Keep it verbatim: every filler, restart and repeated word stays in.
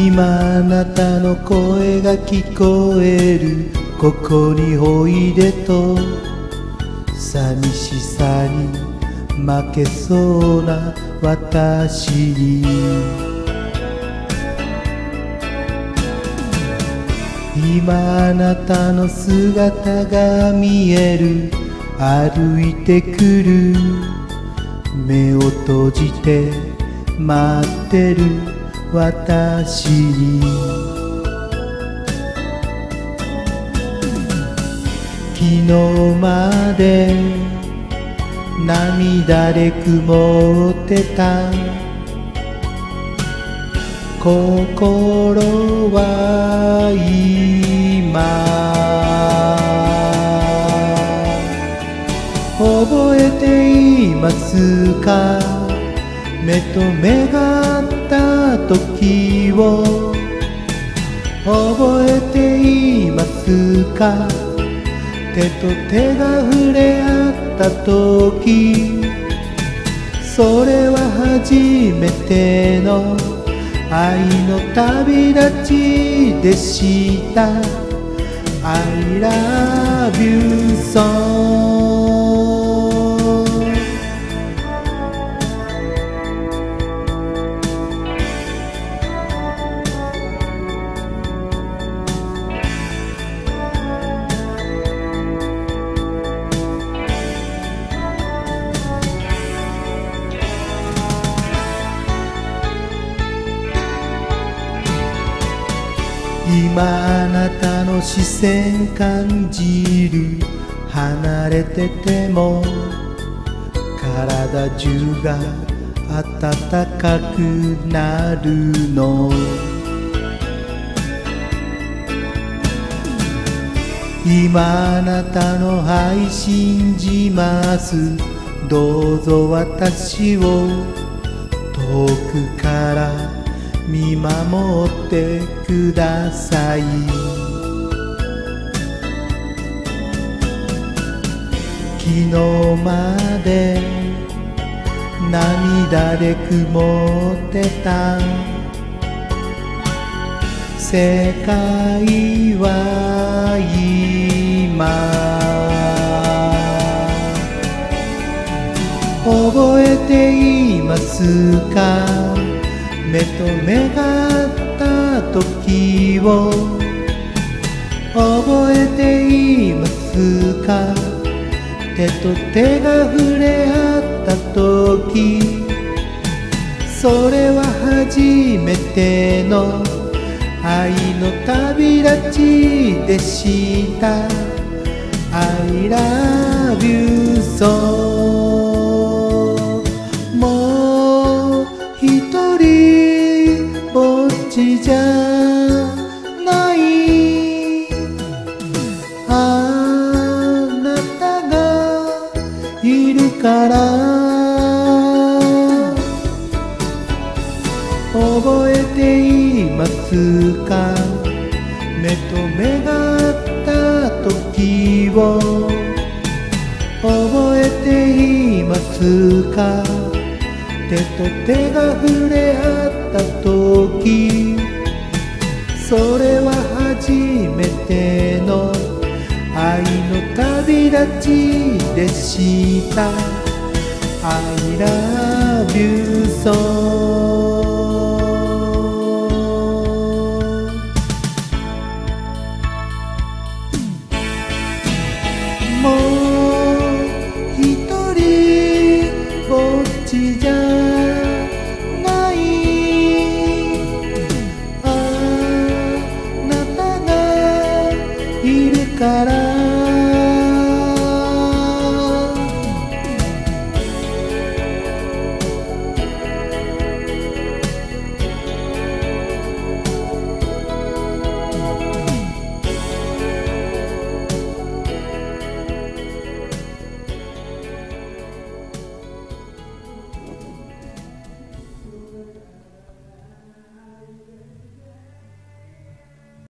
今あなたの声が聞こえる、ここにおいでと。寂しさに負けそうな私に、今あなたの姿が見える、歩いてくる。目を閉じて待ってる私に、昨日まで涙で曇ってた心は今覚えていますか、目と目が合った時を覚えていますか、手と手が触れ合った時、それは初めての愛の旅立ちでした。 I love you so。今あなたの視線感じる、離れてても体中が暖かくなるの。今あなたの愛信じます、どうぞ私を遠くから見守ってください。昨日まで涙で曇ってた世界は今覚えていますか、目と目が合った時を覚えていますか、手と手が触れ合った時、それは初めての愛の旅立ちでした。 I love you so。 もう一人ぼっちじゃないあなたがいるから、覚えていますか、目と目が合った時を覚えていますか、手と手が触れ合った時、それは初めての愛の旅立ちでした。 I love you so。 もう